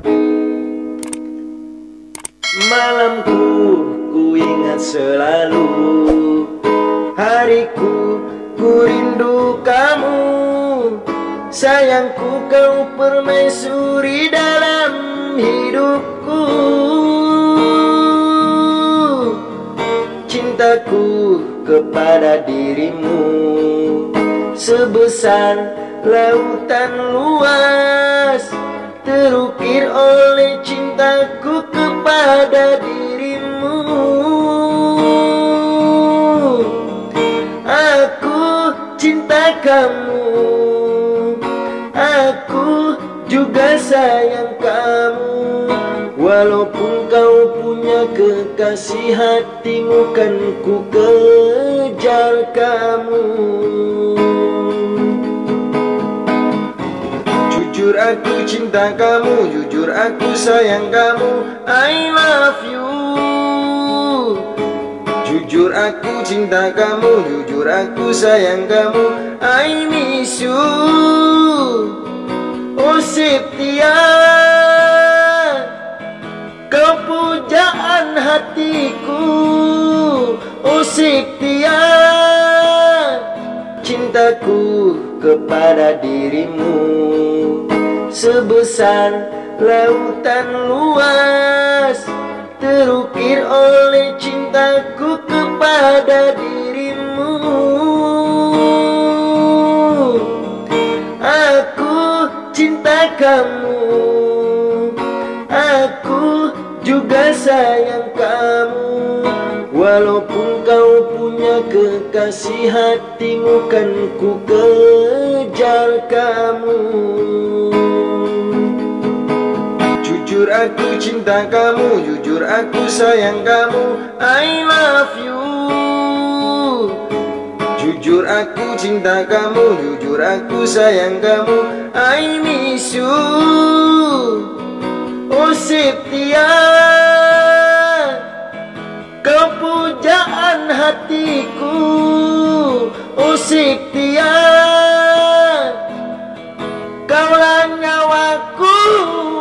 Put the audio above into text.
Malamku ku ingat selalu, hariku ku rindu kamu. Sayangku kau permaisuri dalam hidupku. Cintaku kepada dirimu sebesar lautan luas, terukir oleh cintaku kepada dirimu. Aku cinta kamu, aku juga sayang kamu. Walaupun kau punya kekasih, hatimu kan ku kejar kamu. Jujur aku cinta kamu, jujur aku sayang kamu. I love you. Jujur aku cinta kamu, jujur aku sayang kamu. I miss you. Oh Septia, kau pujaan hatiku. Oh Septia, cintaku kepada dirimu sebesar lautan luas, terukir oleh cintaku kepada dirimu. Aku cinta kamu, aku juga sayang kamu. Walaupun kau punya kekasih, hatimu kan ku kejar kamu. Jujur aku cinta kamu, jujur aku sayang kamu. I love you. Jujur aku cinta kamu, jujur aku sayang kamu. I miss you. Oh Septia, kau pujaan hatiku. Oh Septia, kaulah nyawaku.